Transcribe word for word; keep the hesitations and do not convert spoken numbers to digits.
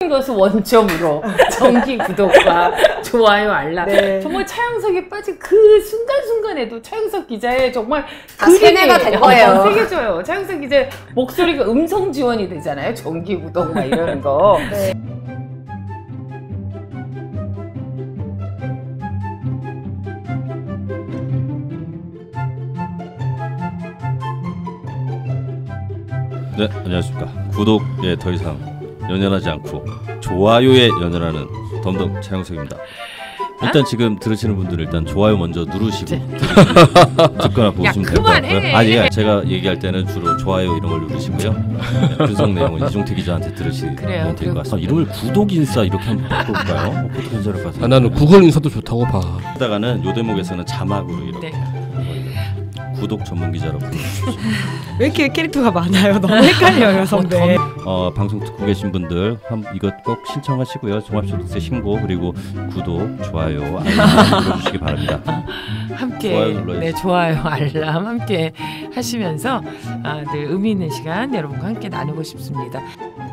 것을 원점으로 정기 구독과 좋아요, 알람. 네. 정말 차영석에 빠진 그 순간순간에도 차영석 기자의 정말 다 세뇌가 된 거예요. 새겨져요. 차영석 기자의 목소리가 음성 지원이 되잖아요. 정기 구독 막 이러는 거. 네. 네, 안녕하십니까. 구독에 더 이상 연연하지 않고 좋아요에 연연하는 덤덤 차영석입니다. 일단 아? 지금 들으시는 분들은 일단 좋아요 먼저 누르시고 듣거나 보시면 될 것 같고요. 아니, 예, 제가 얘기할 때는 주로 좋아요 이런 걸 누르시고요. 네, 분석 내용은 이종태 기자한테 들으시면 될 것 같습니다. 이름을 구독인싸 이렇게 한번 바꿔볼까요? 어떻게 괜찮을 것 같아요? 아, 나는 구글인싸도 좋다고 봐. 하다가는 요 대목에서는 자막으로 이렇게 네. 구독 전문 기자로 불러주십시오. 왜 이렇게 캐릭터가 많아요? 너무 헷갈려요, 선배. 어, 방송 듣고 계신 분들 한, 이것 꼭 신청하시고요. 종합소득세 신고 그리고 구독, 좋아요, 알람 눌러주시기 바랍니다. 함께 좋아요 네, 좋아요, 알람 함께 하시면서 아, 늘 의미 있는 시간 여러분과 함께 나누고 싶습니다.